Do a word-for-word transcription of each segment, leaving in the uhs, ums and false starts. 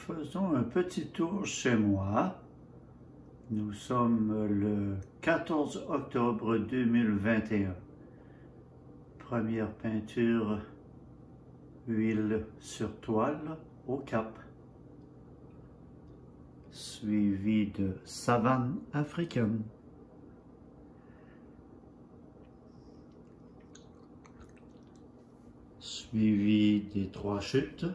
Faisons un petit tour chez moi. Nous sommes le quatorze octobre deux mille vingt et un. Première peinture, huile sur toile au Cap, suivi de savane africaine. Suivi des trois chutes.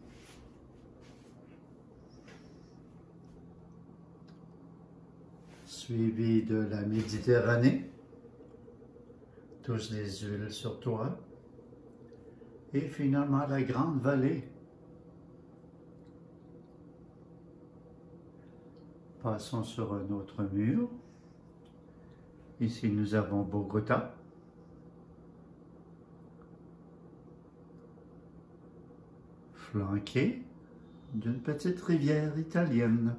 Suivi de la Méditerranée, tous les huiles sur toile, et finalement la Grande Vallée. Passons sur un autre mur. Ici nous avons Bogota, flanqué d'une petite rivière italienne.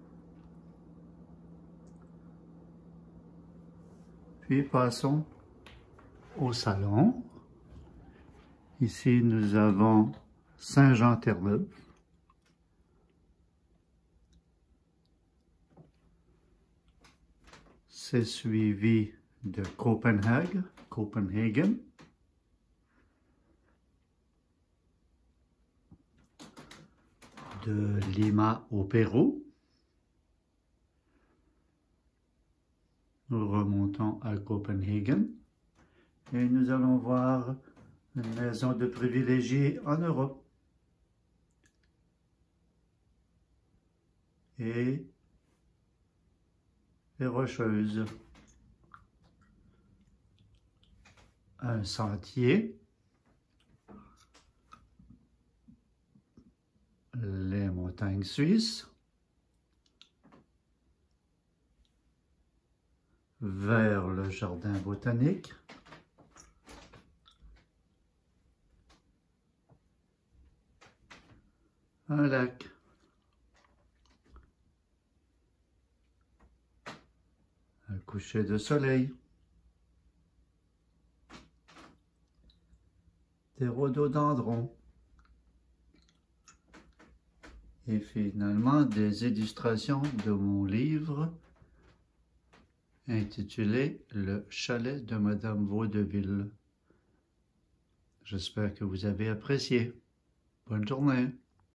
Puis passons au salon. Ici, nous avons Saint-Jean-Terre-Neuve. C'est suivi de Copenhague, Copenhagen. De Lima au Pérou. Nous remontons à Copenhagen et nous allons voir une maison de privilégiés en Europe. Et les Rocheuses. Un sentier. Les montagnes suisses. Vers le jardin botanique. Un lac. Un coucher de soleil. Des rhododendrons. Et finalement, des illustrations de mon livre intitulé « Le chalet de Madame Vaudeville ». J'espère que vous avez apprécié. Bonne journée.